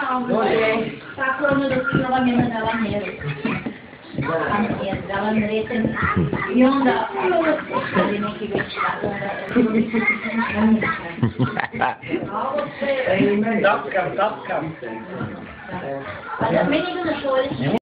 Patrono del trovamento da Lavandere. Da Lavandere io da Tapkam. Allora,